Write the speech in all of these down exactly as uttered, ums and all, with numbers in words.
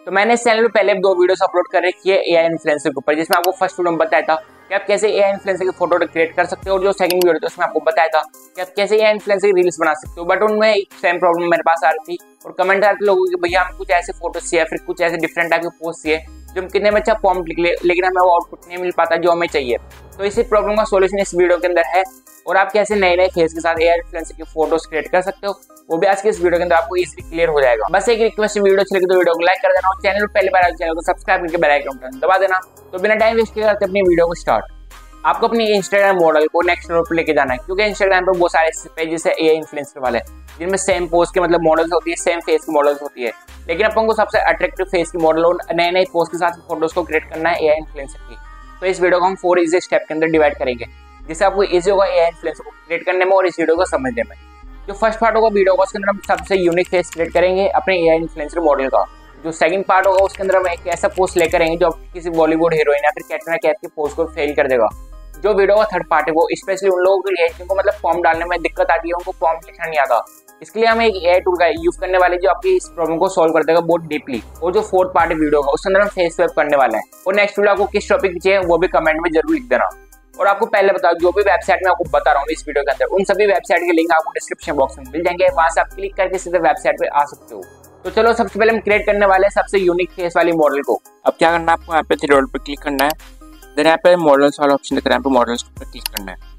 तो मैंने इस चैनल पे पहले दो वीडियोस अपलोड कर रखी है एआई इन्फ्लुएंसर के ऊपर, जिसमें आपको फर्स्ट वीडियो में बताया था कि आप कैसे एआई इन्फ्लुएंसर की फोटो क्रिएट कर सकते हो, और जो सेकंड वीडियो था उसमें आपको बताया था कि आप कैसे एआई इन्फ्लुएंसर की रील्स बना सकते हो। बट उनमें एक सेम प्रॉब्लम मेरे पास आ रही थी और कमेंट आ रहे थे लोगों की भैया हम कुछ ऐसे फोटोज चाहिए, फिर कुछ ऐसे डिफरेंट टाइप के पोस्ट चाहिए जो हम कितने में अच्छा प्रॉम्प्ट लिख ले, लेकिन हमें वो आउटपुट नहीं मिल पाता जो हमें चाहिए। तो इसी प्रॉब्लम का सॉल्यूशन इस वीडियो के अंदर है, और आप कैसे नए नए फेस के साथ एआई इन्फ्लुएंसर की फोटोज क्रिएट कर सकते हो वो भी आज के इस वीडियो के अंदर आपको इजीली क्लियर हो जाएगा। बस एक रिक्वेस्ट, वीडियो अच्छी लगी तो वीडियो को लाइक कर देना और चैनल पर पहली बार आए चैनल को सब्सक्राइब करके बेल आइकन दबा देना। तो बिना टाइम वेस्ट किए करते अपनी वीडियो को स्टार्ट। आपको अपनी इंस्टाग्राम मॉडल को नेक्स्ट लेवल पर लेके जाना है, क्योंकि इंस्टाग्राम पर बहुत सारे पेजेस है एआई इन्फ्लुएंसर वाले जिनमें सेम पोस्ट के मतलब मॉडल्स होती है, सेम फेस की मॉडल्स होती है, लेकिन अपन को सबसे अट्रैक्टिव फेस की मॉडल और नए नए पोस्ट के साथ फोटोज को क्रिएट करना है एआई इन्फ्लुएंसर की। तो इस वीडियो को हम फोर इजी स्टेप के अंदर डिवाइड करेंगे, जिससे आपको इजी होगा एआई इन्फ्लुएंसर को क्रिएट करने में और इस वीडियो को समझने में। जो फर्स्ट पार्ट होगा वीडियो का, उसके अंदर हम सबसे यूनिक फेस क्रिएट करेंगे अपने एआई इन्फ्लुएंसर मॉडल का। जो सेकंड पार्ट होगा उसके अंदर हम एक ऐसा पोस्ट लेकर आएंगे जो किसी बॉलीवुड हीरोइन या फिर कैटरीना कैफ के पोस्ट को फेल कर देगा। जो वीडियो का थर्ड पार्ट है वो स्पेशली उन लोगों के लिए जिनको मतलब फॉर्म डालने में दिक्कत आती है, उनको फॉर्म लिखना नहीं आता, इसके लिए हम एक एआई टूल का यूज करने वाले जो आपकी इस प्रॉब्लम को सॉल्व कर देगा बहुत डीपली। और जो फोर्थ पार्ट है वीडियो का, उसके अंदर हम फेस स्वैप करने वाले हैं। और नेक्स्ट वीडियो आपको किस टॉपिक चाहिए वो भी कमेंट में जरूर लिख देना। और आपको पहले बताओ, जो भी वेबसाइट में आपको बता रहा हूँ इस वीडियो के अंदर, उन सभी वेबसाइट के लिंक आपको डिस्क्रिप्शन बॉक्स में मिल जाएंगे, वहां से आप क्लिक करके सीधे वेबसाइट पे आ सकते हो। तो चलो सबसे पहले हम क्रिएट करने वाले हैं सबसे यूनिक फेस वाली मॉडल को। अब क्या करना है, आपको यहाँ पे थ्री डॉट पे क्लिक करना है, देन यहाँ पे मॉडल्स वाला ऑप्शन दिख रहा है, यहाँ पे मॉडल्स के ऊपर क्लिक करना है।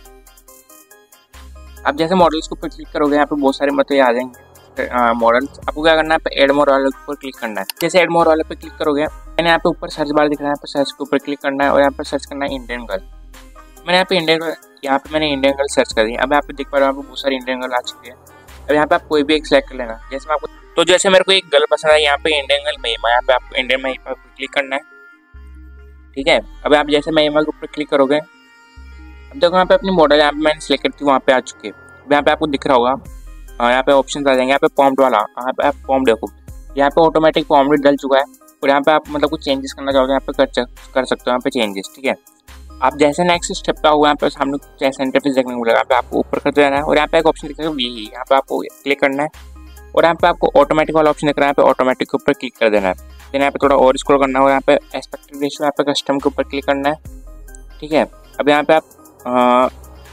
आप जैसे मॉडल्स के ऊपर क्लिक करोगे यहाँ पे बहुत सारे मतलब आ जाएंगे मॉडल्स। आपको क्या करना है, एड मोर वाले के ऊपर क्लिक करना है। जैसे एड मोर वाले पे क्लिक करोगे मैंने यहाँ पे ऊपर सर्च बार दिख रहा है, यहाँ पे सर्च के ऊपर क्लिक करना है और यहाँ पे सर्च करना है इंडियन गर्ल। मैंने यहाँ पे इंडियन गर्ल यहाँ पे मैंने इंडियन गर्ल सर्च कर दी। अब यहाँ पे देख पा रहे हो यहाँ पे बहुत सारी इंडियन गर्ल आ चुकी है। अब यहाँ पे आप कोई भी एक सिलेक्ट कर लेना। जैसे मैं आपको तो जैसे मेरे को एक गर्ल पसंद है, यहाँ पे इंडियन गर्ल महिमा, यहाँ पे आपको इंडियन महिमा पे क्लिक करना है, ठीक है। अब आप जैसे महिमा के ऊपर क्लिक करोगे, अब देखो यहाँ पे अपनी मॉडल यहाँ पे मैंने सिलेक्ट की थी वहाँ पे आ चुकी है। यहाँ पे आपको दिख रहा होगा, यहाँ पे ऑप्शन आ जाएंगे, यहाँ पे प्रॉम्प्ट वाला, यहाँ पे आप प्रॉम्प्ट देखो, यहाँ पे ऑटोमेटिक प्रॉम्प्ट डल चुका है। और यहाँ पे आप मतलब कुछ चेंजेस करना चाहोगे यहाँ पे कर कर सकते हो यहाँ पे चेंजेस, ठीक है। आप जैसे नेक्स्ट स्टेप पे होगा यहाँ पे सामने कुछ ऐसा इंटरफेस देखने को मिलेगा, यहाँ पे आपको ऊपर करते रहना है और यहाँ पे एक ऑप्शन दिखेगा वी, यहाँ पे आपको क्लिक करना है और यहाँ पे आपको ऑटोमेटिक वाला ऑप्शन दिख रहा है, यहाँ पे ऑटोमेटिक के ऊपर क्लिक कर देना है। फिर यहाँ पे थोड़ा और स्क्रॉल करना है और यहाँ पे एस्पेक्ट रेशियो, यहाँ पे कस्टम के ऊपर क्लिक करना है, ठीक है। अब यहाँ पे आप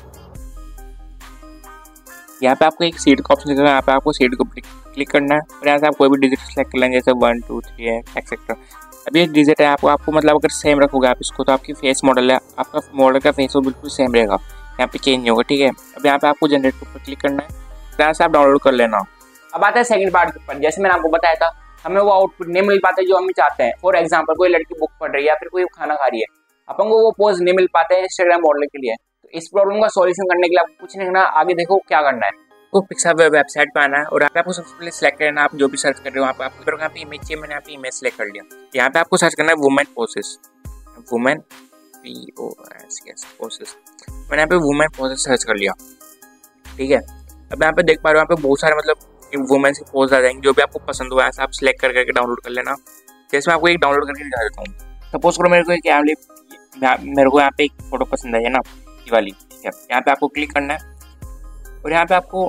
यहाँ पे आपको एक सीट का ऑप्शन दिखेगा, यहाँ पे आपको सीट को क्लिक करना है और यहाँ से आप कोई भी डिजिट सेलेक्ट कर लेंगे, जैसे वन टू थ्री है एक्सेट्रा। अब ये डिजिट है आपको आपको मतलब अगर सेम रखोगे आप इसको तो आपकी फेस मॉडल है, आपका मॉडल का फेस वो बिल्कुल सेम रहेगा, यहाँ पे चेंज नहीं होगा, ठीक है। अब यहाँ पे आपको जनरेट के ऊपर क्लिक करना है, यहाँ से आप डाउनलोड कर लेना। अब आता है सेकंड पार्ट के ऊपर। जैसे मैंने आपको बताया था हमें वो आउटपुट नहीं मिल पाता जो हम चाहते हैं। फॉर एग्जाम्पल कोई लड़की बुक पढ़ रही है या फिर कोई खाना खा रही है, अपन को वो पोज नहीं मिल पाते हैं इंस्टाग्राम मॉडल के लिए। तो इस प्रॉब्लम का सॉल्यूशन करने के लिए आपको कुछ नहीं करना, आगे देखो क्या करना है। आपको पिक्सा वेबसाइट पे आना है और यहाँ पे आपको सबसे पहले सेलेक्ट करना है आप जो भी सर्च कर रहे हो। वहाँ पे आपको यहाँ पे इमेज चाहिए, मैंने यहाँ पे इमेज सेलेक्ट कर लिया। यहाँ पे आपको सर्च करना है women poses, women P O S S poses, मैंने यहाँ पे वुमेन पोसेस सर्च कर लिया, ठीक है। अब यहाँ पे देख पा रहे हो यहाँ पे बहुत सारे मतलब वुमेन के पोज आ जाएंगे, जो भी आपको पसंद हो ऐसा आप सिलेक्ट कर करके डाउनलोड कर लेना। जैसे मैं आपको एक डाउनलोड करके दिखा देता हूँ। सपोज करो मेरे को एक मेरे को यहाँ पे एक फोटो पसंद है ना, ये वाली, ठीक है। यहाँ पे आपको क्लिक करना है और यहाँ पे आपको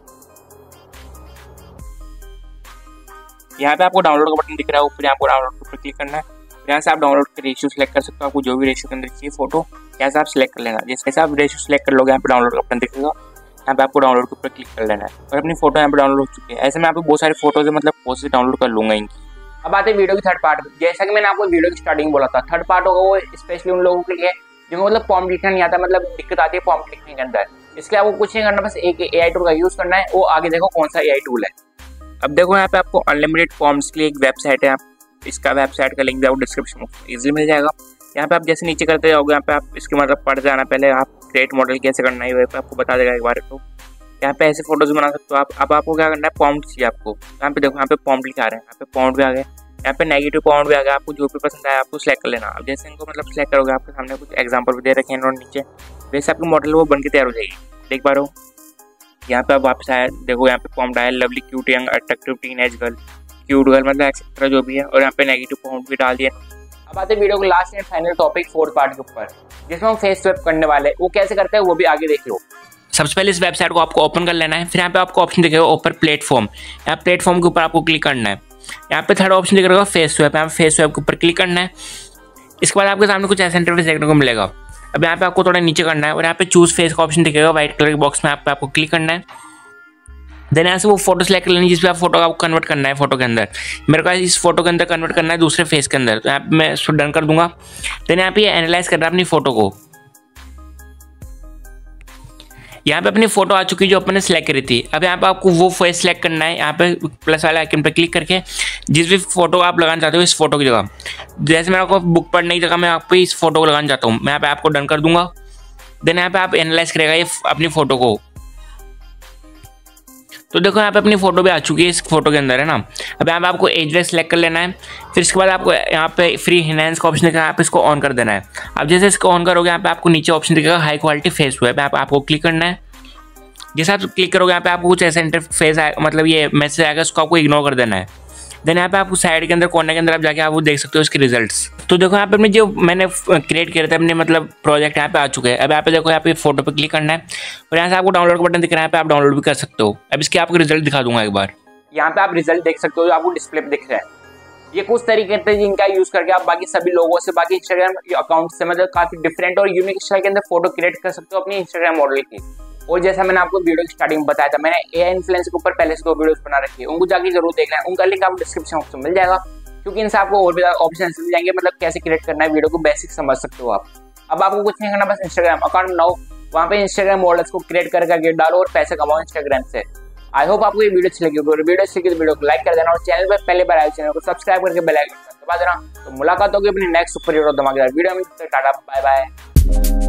यहाँ पे आपको डाउनलोड का बटन दिख रहा है ऊपर, आपको डाउनलोड के ऊपर क्लिक करना है। यहाँ से आप डाउनलोड का रेशियो सेलेक्ट कर सकते हो, आपको जो भी रेशियो के अंदर चाहिए फोटो यहाँ से आप सिलेक्ट कर लेना। जैसे आप रेशियो सेलेक्ट कर लोगे यहाँ पे डाउनलोड का बटन दिखेगा, यहाँ पे आपको डाउनलोड के ऊपर क्लिक कर लेना है और अपनी फोटो यहाँ पे डाउनलोड हो चुकी है। ऐसे में यहाँ पे बहुत सारी फोटोज है मतलब पोस्ट डाउनलोड कर लूंगा इनकी। अब आते हैं वीडियो की थर्ड पार्ट। जैसा कि मैंने आपको वीडियो की स्टार्टिंग बोला था, थर्ड पार्ट होगा वो स्पेशली उन लोगों के लिए जिनको मतलब प्रॉम्प्ट लिखना नहीं आता, मतलब दिक्कत आती है प्रॉम्प्ट लिखने के अंदर। इसके आपको कुछ नहीं करना, बस एक एआई टूल का यूज करना है। वो आगे देखो कौन सा एआई टूल है। अब देखो यहाँ पे आपको अनलिमिटेड फॉर्म्स के लिए एक वेबसाइट है, आप इसका वेबसाइट का लिंक भी आपको डिस्क्रिप्शन में इजीली मिल जाएगा। यहाँ पे आप जैसे नीचे करते जाओगे यहाँ पे आप इसके मतलब पढ़ जाना, पहले आप क्रिएट मॉडल कैसे करना है वही पे आपको बता देगा एक बार। तो यहाँ पे ऐसे फोटोज बना सकते हो आप। अब आपको क्या करना है, प्रॉम्प्ट चाहिए आपको। यहाँ पे देखो यहाँ पे प्रॉम्प्ट लिखा रहे हैं, यहाँ पे प्रॉम्प्ट भी आ गया, यहाँ पे नेगेटिव प्रॉम्प्ट भी आ गया। आपको जो भी पसंद आया आपको सिलेक्ट कर लेना। अब जैसे इनको मतलब सिलेक्ट करोगे आपके सामने कुछ एग्जाम्पल भी दे रखे हैं और नीचे वैसे आपकी मॉडल वो बन के तैयार हो जाएगी। देख पा रहे हो यहाँ पे अब वापस आया, देखो यहाँ पे प्रॉम्प्ट आया lovely cute young attractive teenage girl, cute girl मतलब एक्सेट्रा जो भी है, और यहाँ पे नेगेटिव प्रॉम्प्ट भी डाल दिया। अब आते वीडियो को last and final topic fourth part के ऊपर, जिसमें हम फेस स्वैप करने वाले हैं। वो कैसे करते हैं वो भी आगे देख लो। सबसे पहले इस वेबसाइट को आपको ओपन कर लेना है, फिर यहाँ पे आपको ऑप्शन दिखेगा ऊपर प्लेटफॉर्म। यहाँ प्लेटफॉर्म के ऊपर आपको क्लिक करना है। यहाँ पे थर्ड ऑप्शन दिख रहा होगा फेस स्वैप, यहाँ पे फेस स्वैप के ऊपर क्लिक करना है। इसके बाद आपके सामने कुछ ऐसा इंटरफेस देखने को मिलेगा। अब यहाँ पे आपको थोड़ा नीचे करना है और यहाँ पे चूज फेस का ऑप्शन दिखेगा व्हाइट कलर के बॉक्स में, आप पे आपको क्लिक करना है। देन यहाँ से वो फोटो सेलेक्ट कर लेनी जिस पे आप फोटो आपको कन्वर्ट करना है फोटो के अंदर। मेरे को इस फोटो के अंदर कन्वर्ट करना है दूसरे फेस के अंदर, तो यहाँ पे मैं इसको डन कर दूंगा। देन यहाँ पे एनालाइज करना है अपनी फोटो को। यहाँ पे अपनी फोटो आ चुकी है जो अपन ने सेलेक्ट करी थी। अब यहाँ पे आपको वो फेस सेलेक्ट करना है, यहाँ पे प्लस वाले आइकन पे क्लिक करके जिस भी फोटो आप लगाना चाहते हो इस फोटो की जगह, जैसे मैं आपको बुक पढ़ने की जगह मैं आपको इस फोटो को लगाना चाहता हूँ, मैं यहाँ पे आपको डन कर दूंगा। देन यहाँ पे आप एनालाइज करेगा ये अपनी फोटो को। तो देखो यहाँ पे अपनी फोटो भी आ चुकी है इस फोटो के अंदर, है ना। अब यहाँ पे आपको एज रेस सेलेक्ट कर लेना है। फिर इसके बाद आपको यहाँ पे फ्री इनहैंस का ऑप्शन दिखेगा, यहाँ पे इसको ऑन कर देना है। अब जैसे इसको ऑन करोगे यहाँ पे आपको नीचे ऑप्शन दिखेगा हाई क्वालिटी फेस स्वैप, यहाँ पे आपको क्लिक करना है। जैसे आप क्लिक करोगे यहाँ पे आपको कुछ ऐसा इंटरफेस आएगा, मतलब ये मैसेज आएगा, उसको आपको इग्नोर कर देना है। देन यहाँ पे आपको साइड के अंदर कोने के अंदर आप जाके आप वो देख सकते हो इसके रिजल्ट्स। तो देखो यहाँ पे अपने जो मैंने क्रिएट किया था अपने मतलब प्रोजेक्ट यहाँ पे आ चुके हैं। अब यहाँ पे देखो यहाँ पे फोटो पे क्लिक करना है और यहाँ से आपको डाउनलोड का बटन दिख रहा है, यहाँ पे आप डाउनलोड भी कर सकते हो। अब इसके आपको रिजल्ट दिखा दूंगा एक बार। यहाँ पे आप रिजल्ट देख सकते हो जो आपको डिस्प्ले पे दिख रहा है। ये कुछ तरीके थे जिनका यूज करके आप बाकी सभी लोगों से, बाकी इंस्टाग्राम अकाउंट से मतलब काफी डिफरेंट और यूनिक स्टाइल के अंदर फोटो क्रिएट कर सकते हो अपनी इंस्टाग्राम मॉडल की। और जैसा मैंने आपको वीडियो की स्टार्टिंग में बताया था, मैंने एआई इन्फ्लुएंसर के ऊपर पहले से दो वीडियोस बना रखी है, उनको जाके जरूर देखना है। उनका लिंक आपको डिस्क्रिप्शन बॉक्स में मिल जाएगा, क्योंकि इनसे आपको और भी ऑप्शन मिल जाएंगे, मतलब कैसे क्रिएट करना है वीडियो को बेसिक समझ सकते हो आप। अब आपको कुछ नहीं करना, बस इंस्टाग्राम अकाउंट बनाओ, वहाँ पे इंस्टाग्राम मॉडल्स को क्रिएट करके डालो और पैसे कमाओ इंस्टाग्राम से। आई होप आपको ये वीडियो अच्छी लगी होगी। वीडियो अच्छी लगी तो वीडियो को लाइक कर देना और चैनल पर पहले बार आए चैनल को सब्सक्राइब करके बेल आइकन दबा देना। तो मुलाकात होगी अपनी नेक्स्ट सुपर हीरो धमाकेदार वीडियो में। टाटा बाय बाय।